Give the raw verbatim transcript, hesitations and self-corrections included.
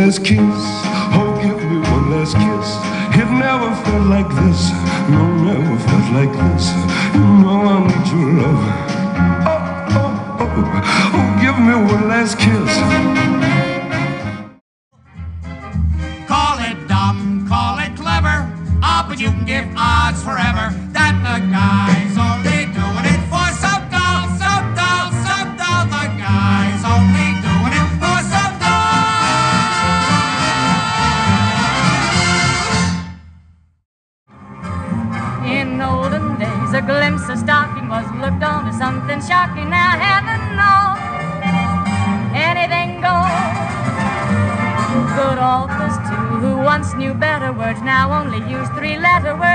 last kiss. Oh, give me one last kiss. It never felt like this. No, never felt like this. You know I need your love. Oh, oh, oh, oh, give me one last kiss. Call it dumb, call it clever. Ah, but you can give odds forever that the guy's only doing it for some doll, some doll, some doll. The guy's only doing it for some doll. In olden days, a glimpse of stocking was looked on as something shocking. Now heaven knows, anything goes. Good authors too, who once knew better words, now only use three-letter words.